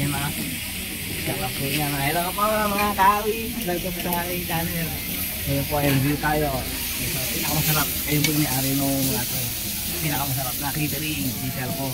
na. Sarap po yan. Hello po mga kawi. Welcome sa aking channel. Ngayon po ay review tayo. Pinakamasarap. Kayo po yung may-ari nung pinakamasarap na catering di cellphone.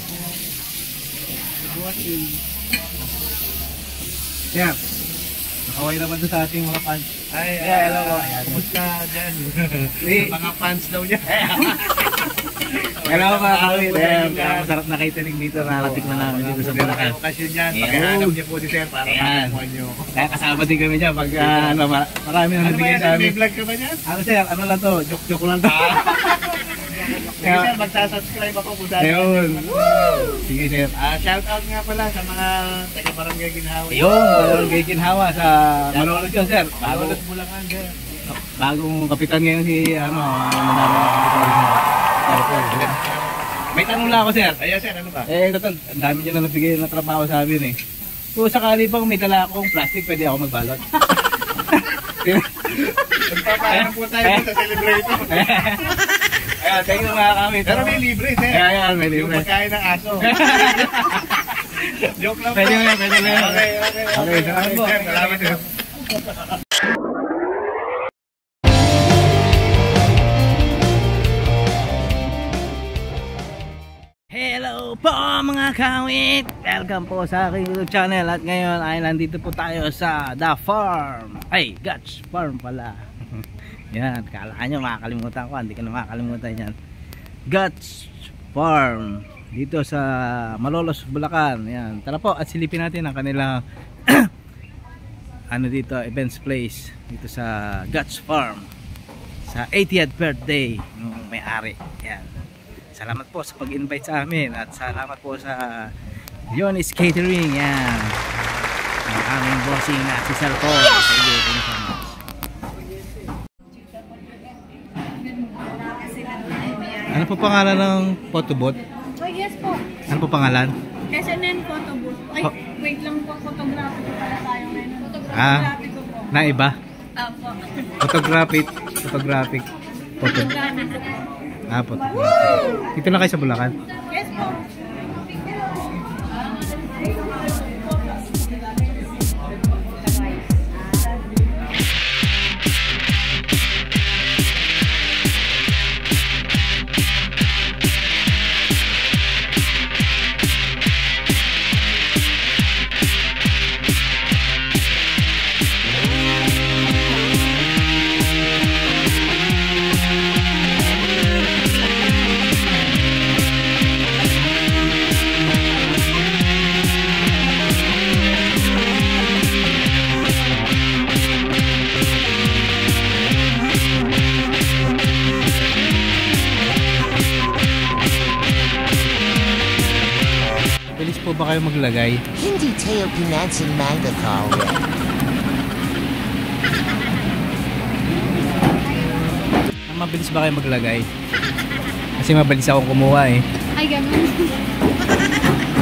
Sir, nakaway naman doon sa ating mga fans. Ay, hello po. Kumusta dyan? Mga fans daw niya. Hello mga kawit. Masarap na catering dito na natikman namin dito sa Bulacan. Okasyon yan. Pagkahanap niya po ni Sir para makakuha niyo. Kaya kasama din kami dyan pag marami na nabigay sa amin. May vlog ka ba niyan? Ano Sir, ano lang to? Joke lang to. Sige Sir, magsasubscribe ako kung saan. Ayun. Sige Sir. Shout out nga pala sa mga taga-barangay Ginhawa. Ayun, kay Ginhawa sa Malolos yun Sir. Malolos Bulacan Sir. Bagong kapitan ngayon si may tanong lang ako Sir. Ayan Sir, ano ba? Total, ang dami niya na nabigay na trabaho sa amin eh. Kung sakali bang may dala akong plastic, pwede ako magbalot. Magpapayang po tayo sa celebrator. Ayan, thank you mga kami. Pero may libre Sir. Ayan, may Yung libre. pagkain ng aso. Joke lang po. Pwede mo yan, pwede mo yan. Okay, salamat po. Salamat Sir. Hello po mga kawit! Welcome po sa aking YouTube channel. At ngayon ay nandito po tayo sa The Farm. Ay, Guts Farm pala. Yan, kala nyo makakalimutan ko. Hindi ko na makakalimutan yan. Guts Farm dito sa Malolos, Bulacan. Yan, tara po at silipin natin ang kanilang ano dito, events place dito sa Guts Farm sa 80th birthday ng may-ari. Yan. Salamat po sa pag-invite sa amin at salamat po sa Leonis Catering. Yan, ang aming bossing na si Salpo. Thank you so much. Ano po pangalan ng photo booth? Oh, yes po. Ano po pangalan? SNN photo booth. Ay, wait lang po. Photography ko pala tayo ngayon. Photography ko po. Na iba? Apo. Photographic photo. Photography ko po. Photographic. Dito na kayo sa Bulacan? Yes po. Bilis po ba kayo maglagay? Hindi tayo pinansin manga kawit. Mabilis ba kayo maglagay? Kasi mabilis akong kumuha eh. Ay, ganun.